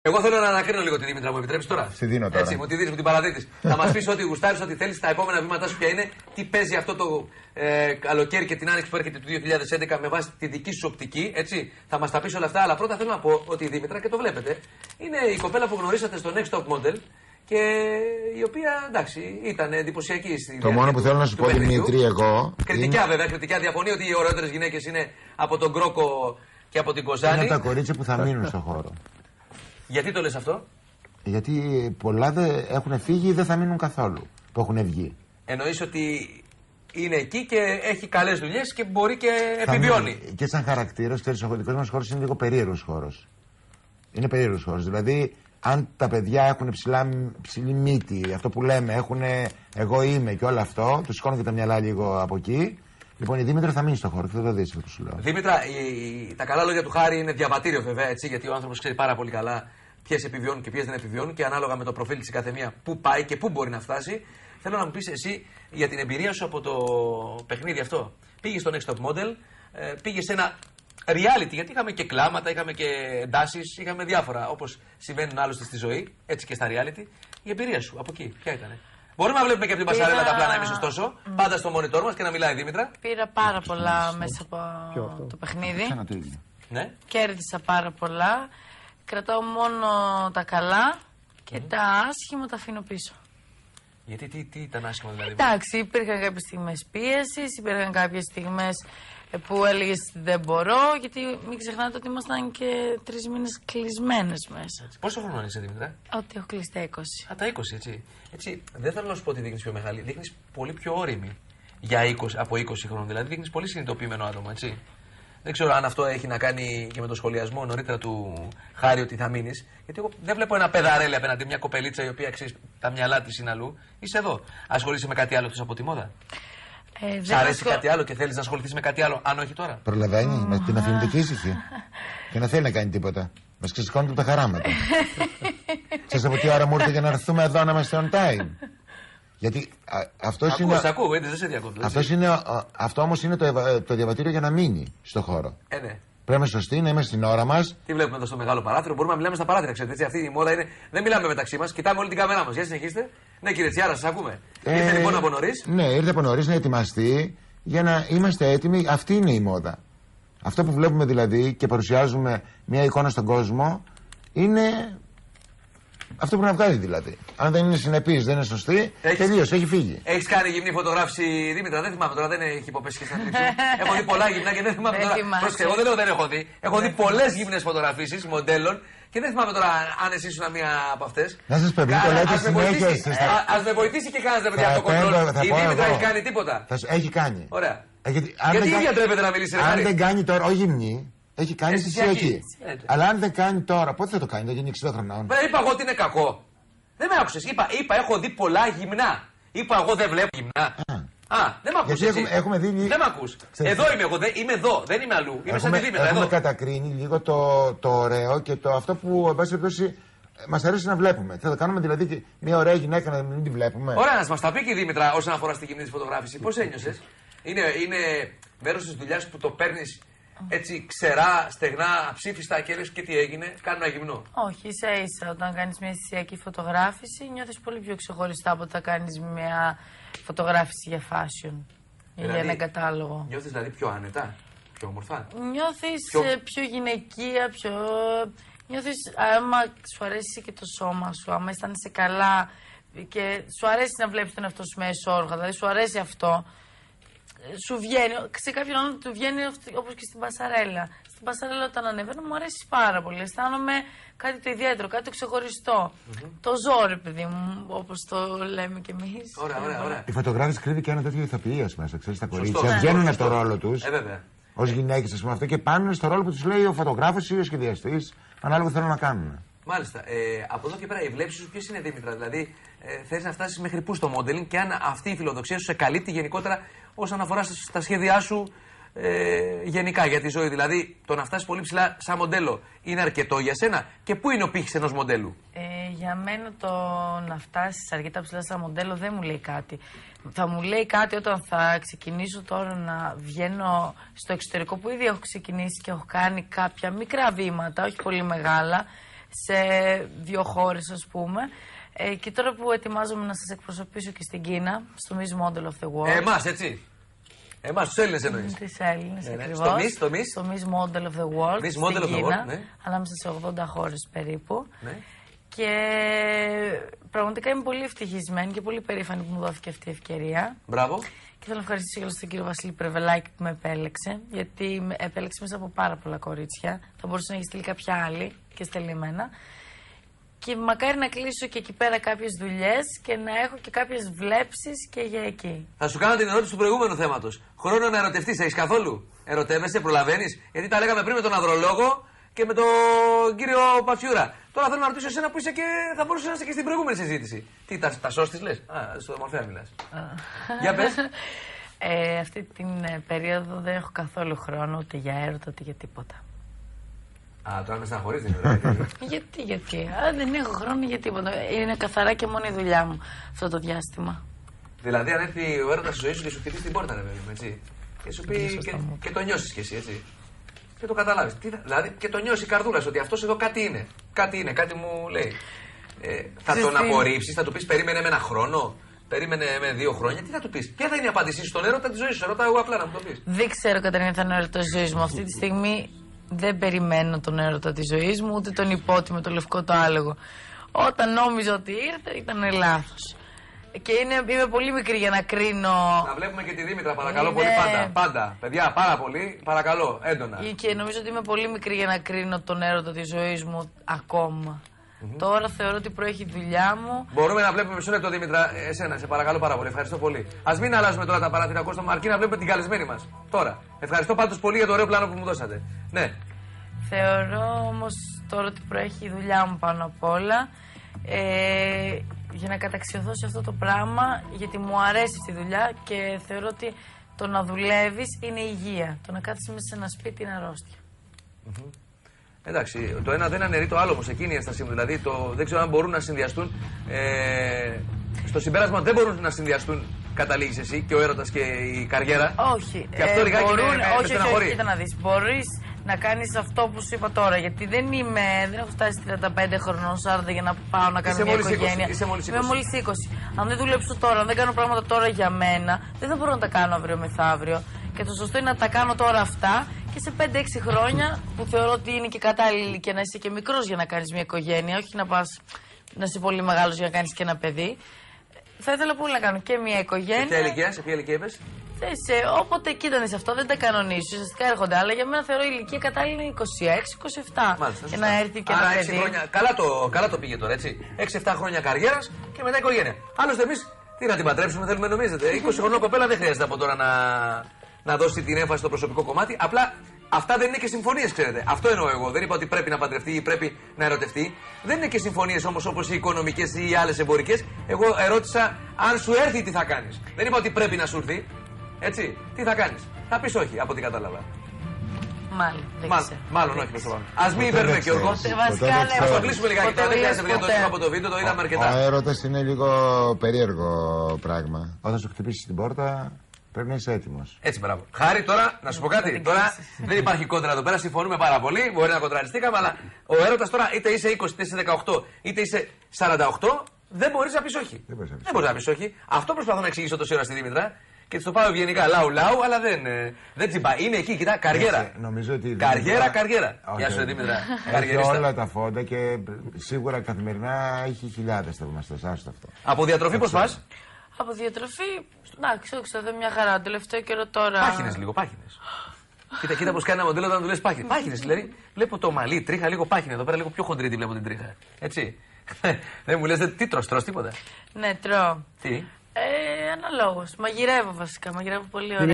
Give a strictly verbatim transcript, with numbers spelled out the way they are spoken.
Εγώ θέλω να ανακρίνω λίγο τη Δήμητρα, μου επιτρέψει τώρα. Στη δίνω τώρα. Έτσι, μου τη δίνει, μου την παραδίδει. Θα μα πει ό,τι γουστάρει, ό,τι θέλει, τα επόμενα βήματά σου ποια είναι, τι παίζει αυτό το ε, καλοκαίρι και την άνοιξη που έρχεται του δύο χιλιάδες έντεκα με βάση τη δική σου οπτική. Έτσι, θα μα τα πει όλα αυτά. Αλλά πρώτα θέλω να πω ότι η Δήμητρα, και το βλέπετε, είναι η κοπέλα που γνωρίσατε στο Next Top Model και η οποία εντάξει ήταν εντυπωσιακή. Στη το μόνο που θέλω να σου πω, Δημήτρη, εγώ. Κριτικά είναι... βέβαια, κριτικά διαφωνεί ότι οι ωραιότερες γυναίκες είναι από τον Κρόκο και από την Κοζάνη. Είναι τα κορίτσια που θα μείνουν στον χώρο. Γιατί το λες αυτό? Γιατί πολλά δεν έχουν φύγει ή δεν θα μείνουν καθόλου που έχουν βγει. Εννοείς ότι είναι εκεί και έχει καλές δουλειές και μπορεί και επιβιώνει. Και σαν χαρακτήρας, ξέρεις, ο δικός μας χώρος είναι λίγο περίεργος χώρος. Είναι περίεργος χώρος. Δηλαδή, αν τα παιδιά έχουν ψηλά, ψηλή μύτη, αυτό που λέμε, έχουν εγώ είμαι και όλο αυτό, τους σηκώνουν και τα μυαλά λίγο από εκεί. Λοιπόν, η Δήμητρα θα μείνει στο χώρο και θα το δεις αυτό που σου λέω. Δήμητρα, η, η, τα καλά λόγια του Χάρη είναι διαβατήριο βέβαια, έτσι, γιατί ο άνθρωπος ξέρει πάρα πολύ καλά ποιες επιβιώνουν και ποιες δεν επιβιώνουν και ανάλογα με το προφίλ της κάθε μία πού πάει και πού μπορεί να φτάσει. Θέλω να μου πεις εσύ για την εμπειρία σου από το παιχνίδι αυτό. Πήγες στο Next Top Model, ε, πήγες σε ένα reality, γιατί είχαμε και κλάματα, είχαμε και εντάσεις, είχαμε διάφορα όπως συμβαίνουν άλλωστε στη ζωή, έτσι και στα reality. Η εμπειρία σου από εκεί, ποια ήταν? Μπορούμε να βλέπουμε και από την Πήρα... πασαρέλα τα πλάνα εμείς ωστόσο, mm. πάντα στο monitor μας και να μιλάει η Δήμητρα. Πήρα πάρα πολλά μέσα από Ποιο? το παιχνίδι. Ναι. Κέρδισα πάρα πολλά. Κρατάω μόνο τα καλά και mm. τα άσχημα τα αφήνω πίσω. Γιατί τι, τι ήταν άσχημα δηλαδή? Εντάξει, υπήρχαν κάποιες στιγμές πίεσης, υπήρχαν κάποιες στιγμές που έλεγες δεν μπορώ, γιατί μην ξεχνάτε ότι ήμασταν και τρεις μήνες κλεισμένες μέσα. Έτσι. Πόσο χρόνο είσαι, Δήμητρα? Ότι έχω κλείσει τα είκοσι. Α, τα είκοσι, έτσι. έτσι. Δεν θέλω να σου πω ότι δείχνεις πιο μεγάλη, δείχνεις πολύ πιο όρημη για είκοσι, από είκοσι χρόνων. Δηλαδή δείχνεις πολύ συνειδητοποιημένο άτομο, έτσι. Δεν ξέρω αν αυτό έχει να κάνει και με το σχολιασμό νωρίτερα του Χάρη ότι θα μείνεις. Γιατί εγώ δεν βλέπω ένα παιδαρέλι απέναντι, μια κοπελίτσα η οποία ξέρει τα μυαλά της είναι αλλού. Είσαι εδώ. Ασχολείσαι με κάτι άλλο εκτός από τη μόδα? Ε, Σ' αρέσει ασχολ... κάτι άλλο και θέλεις να ασχοληθείς με κάτι άλλο, αν όχι τώρα? Προλαβαίνει, mm. την αφήνεται και ήσυχη. Και να θέλει να κάνει τίποτα. Μας ξεσηκώνουν τα χαράματα. Ξέρεις από τι ώρα μου ήρθε για να έρθουμε εδώ να είμαστε on time? Γιατί αυτό είναι. Ακούω, δεν σε διακόπτω. Αυτό όμως είναι το, το διαβατήριο για να μείνει στο χώρο. Ε, ναι. Πρέπει να είμαστε σωστοί, να είμαστε στην ώρα μας. Τι βλέπουμε εδώ στο μεγάλο παράθυρο? Μπορούμε να μιλάμε στα παράθυρα, ξέρετε. Έτσι, αυτή η μόδα είναι. Δεν μιλάμε μεταξύ μας, κοιτάμε όλη την κάμερά μας. Για συνεχίστε. Ναι, κύριε Τσιάρα, σας ακούμε. Ε, ήρθε λοιπόν από νωρίς. Ναι, ήρθε από νωρίς να ετοιμαστεί για να είμαστε έτοιμοι. Αυτή είναι η μόδα. Αυτό που βλέπουμε δηλαδή και παρουσιάζουμε μια εικόνα στον κόσμο είναι. Αυτό πρέπει να βγάλει δηλαδή. Αν δεν είναι συνεπής, δεν είναι σωστή, τελείωσε, έχει φύγει. Έχεις κάνει γυμνή φωτογράφηση, Δήμητρα? Δεν θυμάμαι τώρα, δεν έχει υποπέσει και στα τρίψη. Έχω δει πολλά γυμνά και δεν θυμάμαι τώρα. Πρόσεχε, εγώ δεν λέω δεν έχω δει. Έχω δει πολλές γυμνές φωτογραφίσεις μοντέλων και δεν θυμάμαι τώρα αν εσύ ήσουν μία από αυτές. Να σας πω, το λέτε συνέχεια. Ας με βοηθήσει και κάνετε παιδιά από το κοντρόλ. Η Δήμητρα έχει κάνει τίποτα? Έχει κάνει. Ωραία. Γιατί η ίδια τρέπεται να μιλήσει? Αν δεν κάνει τώρα, όχι γυμνή. Έχει κάνει θυσιακή. Αλλά αν δεν κάνει τώρα, πότε θα το κάνει? Θα γίνει εξήντα χρονών. Δεν είπα εγώ ότι είναι κακό. Δεν με άκουσες. Είπα, είπα έχω δει πολλά γυμνά. Είπα εγώ δεν βλέπω γυμνά. Α, Α δεν με ακούς. Έχουμε, έχουμε δει... Δεν με ακούς. Εδώ είμαι εγώ. Δε, είμαι εδώ. Δεν είμαι αλλού. Είμαι έχουμε, σαν τη Δήμητρα. Έχουμε κατακρίνει λίγο το, το ωραίο και το αυτό που εν πάση περιπτώσει μας αρέσει να βλέπουμε. Θα το κάνουμε δηλαδή μια ωραία γυναίκα να μην τη βλέπουμε. Ωραία, να μας τα πει και η Δήμητρα όσον αφορά στη γυμνή της φωτογράφηση. Πώς ένιωσες? Είναι, είναι μέρος της δουλειάς που το παίρνεις έτσι ξερά, στεγνά, αψήφιστα και λες και τι έγινε? Κάνω ένα γυμνό. Όχι, ίσα ίσα όταν κάνεις μια αισθησιακή φωτογράφηση νιώθεις πολύ πιο ξεχωριστά από όταν κάνεις μια φωτογράφηση για fashion ή δηλαδή, για ένα κατάλογο. Νιώθεις δηλαδή πιο άνετα, πιο όμορφα? Νιώθεις πιο, πιο γυναικεία, πιο... Νιώθεις άμα σου αρέσει και το σώμα σου, άμα αισθάνεσαι καλά και σου αρέσει να βλέπεις τον εαυτό σου με εσώρουχα, δηλαδή σου αρέσει αυτό. Σου βγαίνει, σε κάποιον άλλον του βγαίνει όπως και στην πασαρέλα. Στην πασαρέλα όταν ανεβαίνω μου αρέσει πάρα πολύ. Αισθάνομαι κάτι το ιδιαίτερο, κάτι το ξεχωριστό. Mm-hmm. Το ζω, ρε παιδί μου, όπως το λέμε κι εμείς. Ωραία, ωραία, ωραία. Η φωτογράφηση κρύβει και ένα τέτοιο ηθοποιίας μέσα, ξέρεις, τα κορίτσια. Βγαίνουν από το ρόλο τους. Ε, βέβαια. Ως γυναίκες, ας πούμε, αυτό και πάνε στο ρόλο που τους λέει ο φωτογράφος ή ο σχεδιαστής, ανάλογα θέλουν να κάνουν. Μάλιστα. Ε, από εδώ και πέρα, η βλέψη σου ποιες είναι, Δήμητρα? Δηλαδή, ε, θες να φτάσεις μέχρι πού στο modeling και αν αυτή η φιλοδοξία σου σε καλύπτει γενικότερα όσον αφορά στα σχέδιά σου ε, γενικά για τη ζωή. Δηλαδή, το να φτάσεις πολύ ψηλά σαν μοντέλο είναι αρκετό για σένα και πού είναι ο πύχης ενός μοντέλου? Ε, για μένα το να φτάσεις αρκετά ψηλά σαν μοντέλο δεν μου λέει κάτι. Θα μου λέει κάτι όταν θα ξεκινήσω τώρα να βγαίνω στο εξωτερικό που ήδη έχω ξεκινήσει και έχω κάνει κάποια μικρά βήματα, όχι πολύ μεγάλα, σε δύο χώρες, ας πούμε. Ε, και τώρα που ετοιμάζομαι να σας εκπροσωπήσω και στην Κίνα, στο Miss Model of the World. Ε, εμάς, έτσι. Εμάς, τους Έλληνες εννοείς. Τις Έλληνες, ναι, ναι. ακριβώς. Στο Miss, στο Miss. Στο Miss Model of the World, Miss στην Model of the Κίνα, World, ναι. ανάμεσα σε ογδόντα χώρες περίπου. Ναι. Και πραγματικά είμαι πολύ ευτυχισμένη και πολύ περήφανη που μου δόθηκε αυτή η ευκαιρία. Μπράβο. Και θέλω να ευχαριστήσω και τον κύριο Βασίλη Πρεβελάκη που με επέλεξε, γιατί με επέλεξε μέσα από πάρα πολλά κορίτσια. Θα μπορούσε να έχει στείλει κάποια άλλη και στέλνει εμένα. Και μακάρι να κλείσω και εκεί πέρα κάποιες δουλειές και να έχω και κάποιες βλέψεις και για εκεί. Θα σου κάνω την ερώτηση του προηγούμενου θέματος. Χρόνο να ερωτευτείς, έχεις καθόλου? Ερωτεύεσαι, προλαβαίνεις? Γιατί τα λέγαμε πριν με τον ανδρολόγο και με τον κύριο Πατσιούρα. Τώρα θέλω να ρωτήσω εσένα που είσαι και θα μπορούσε να είσαι και στην προηγούμενη συζήτηση. Τι, τα, τα σώστης λες? Α, στο Μορφέα μιλάς. Για πες. Ε, αυτή την ε, περίοδο δεν έχω καθόλου χρόνο ούτε για έρωτα ούτε για τίποτα. Α, τώρα με στεναχωρείς, δεν είναι. Γιατί, γιατί. Α, δεν έχω χρόνο για τίποτα. Είναι καθαρά και μόνο η δουλειά μου αυτό το διάστημα. Δηλαδή, αν έρθει ο έρωτας στη ζωή σου και σου χτυπήσει την πόρτα, ρε παιδί μου, έτσι. Και σου πει. Και, και το νιώσεις κι εσύ, έτσι. Και το καταλάβεις. Τι, δηλαδή, και το νιώσει η καρδούλα σου ότι αυτός εδώ κάτι είναι. Κάτι είναι, κάτι μου λέει. Ε, θα τον απορρίψεις, θα του πεις περίμενε με ένα χρόνο, περίμενε με δύο χρόνια. Τι θα του πεις? Ποια θα είναι η απάντησή σου στον έρωτα τη ζωή σου? Ρωτάω εγώ απλά να μου το πεις. Δεν ξέρω, Κατερίνα, θα είναι ο έρωτα τη ζωή μου. Αυτή τη στιγμή δεν περιμένω τον έρωτα τη ζωή μου, ούτε τον υπότιμο, το λευκό το άλογο. Όταν νόμιζα ότι ήρθε, ήταν λάθος. Και είναι, είμαι πολύ μικρή για να κρίνω. Να βλέπουμε και τη Δήμητρα, παρακαλώ είναι... πολύ, πάντα. Πάντα. Παιδιά, πάρα πολύ, παρακαλώ, έντονα. Και νομίζω ότι είμαι πολύ μικρή για να κρίνω τον έρωτα τη ζωή μου ακόμα. Mm-hmm. Τώρα θεωρώ ότι προέχει η δουλειά μου. Μπορούμε να βλέπουμε μισό λεπτό, Δήμητρα, εσένα, σε παρακαλώ πάρα πολύ. Ευχαριστώ πολύ. Ας μην αλλάζουμε τώρα τα παράθυρα, Κώστα, αρκεί να βλέπουμε την καλεσμένη μας. Τώρα. Ευχαριστώ πάντως πολύ για το ωραίο πλάνο που μου δώσατε. Ναι. Θεωρώ όμως τώρα ότι προέχει η δουλειά μου πάνω απ' όλα. Ε, για να καταξιωθώ σε αυτό το πράγμα, γιατί μου αρέσει αυτή η δουλειά και θεωρώ ότι το να δουλεύεις είναι υγεία. Το να κάθεσαι μέσα σε ένα σπίτι είναι αρρώστια. Mm-hmm. Εντάξει, το ένα δεν αναιρεί το άλλο όμως, εκείνη η ένστασή μου. Δηλαδή, το, δεν ξέρω αν μπορούν να συνδυαστούν. Ε, στο συμπέρασμα δεν μπορούν να συνδυαστούν, καταλήγεις εσύ, και ο έρωτας και η καριέρα. Όχι. Και αυτό ε, λιγάκι μπορούν, με, με, όχι, με όχι, όχι, κοίτα να δεις. Μπορείς να κάνεις αυτό που σου είπα τώρα. Γιατί δεν είμαι, δεν έχω φτάσει τριάντα πέντε χρονών, σαράντα για να πάω να κάνω είσαι μια οικογένεια. Είσαι μόλις είκοσι. Είμαι μόλις είκοσι. Αν δεν δουλέψω τώρα, αν δεν κάνω πράγματα τώρα για μένα, δεν θα μπορώ να τα κάνω αύριο μεθαύριο. Και το σωστό είναι να τα κάνω τώρα αυτά και σε πέντε έξι χρόνια που θεωρώ ότι είναι και κατάλληλη και να είσαι και μικρός για να κάνεις μια οικογένεια, όχι να πας να είσαι πολύ μεγάλος για να κάνεις και ένα παιδί. Θα ήθελα πολύ να κάνω και μια οικογένεια. Σε ποια ηλικία, σε ποια ηλικία είπες? Σε, όποτε κοίτανε αυτό, δεν τα κανονίζεις. Ουσιαστικά έρχονται. Αλλά για μένα θεωρώ η ηλικία κατάλληλη είναι είκοσι έξι είκοσι επτά. Μάλιστα, και να έρθει και άρα, ένα έξι παιδί. Χρόνια, καλά, το, καλά το πήγε τώρα, έτσι. έξι επτά χρόνια καριέρας και μετά οικογένεια. Άλλωστε, εμείς τι να την παντρέψουμε, θέλουμε, νομίζετε. είκοσι χρονών κοπέλα δεν χρειάζεται από τώρα να, να δώσει την έμφαση στο προσωπικό κομμάτι. Απλά αυτά δεν είναι και συμφωνίες, ξέρετε. Αυτό εννοώ εγώ. Δεν είπα ότι πρέπει να παντρευτεί ή πρέπει να ερωτευτεί. Δεν είναι και συμφωνίες όμως όπως οι οικονομικές ή οι άλλες εμπορικές. Εγώ ερώτησα αν σου έρθει τι θα κάνεις. Δεν είπα ότι πρέπει να σου έρθει. Έτσι, τι θα κάνεις? Θα πεις όχι, από ό,τι κατάλαβα. Μάλλον. Δεν Μάλλον, ξέρω. μάλλον όχι, προς το παρόν. Ας μην υπέρουμε, Γιώργο. Ας το κλείσουμε λιγάκι. Τώρα δεν χρειάζεται, παιδιά, το είπα από το βίντεο, το είδαμε αρκετά. Ο έρωτας είναι λίγο περίεργο πράγμα. Όταν σου χτυπήσει την πόρτα, πρέπει να είσαι έτοιμος. Έτσι, μπράβο. Χάρη, τώρα να σου πω κάτι. Τώρα δεν υπάρχει κόντρα εδώ πέρα, συμφωνούμε πάρα πολύ. Μπορεί να κοντραριστήκαμε, αλλά ο έρωτας τώρα είτε είσαι είκοσι, είτε είσαι δεκαοκτώ, είτε είσαι σαράντα οκτώ, δεν μπορείς να πεις όχι. Δεν μπορείς να πεις, δεν μπορείς να πεις όχι. Αυτό προσπαθώ να εξηγήσω τόση ώρα στη Δήμητρα. Και της το πάω ευγενικά λαού λαού, αλλά δεν, δεν τσιμπάει. Είναι εκεί, κοιτά, καριέρα. Έχει, νομίζω ότι καριέρα, καριέρα. Γεια σου, Δήμητρα. Έχει όλα τα φόντα και σίγουρα καθημερινά έχει χιλιάδες θαυμαστές. Άστο αυτό. Από διατροφή πώς πας? Από διατροφή, εντάξει, όχι, εδώ μια χαρά. Το τελευταίο καιρό τώρα. Πάχινες λίγο, πάχινες. Κοίτα, κοίτα πώς κάνει ένα μοντέλο όταν του λες πάχινες. Πάχινες, δηλαδή βλέπω το μαλλί, τρίχα λίγο πάχινη. Εδώ πέρα λίγο πιο χοντρή τη βλέπω την τρίχα. Έτσι. Δεν μου λες τι τρως, τρως τίποτα? Ναι, τρώω. Τι? Ε, αναλόγως. Μαγειρεύω βασικά. Μαγειρεύω πολύ ωραία.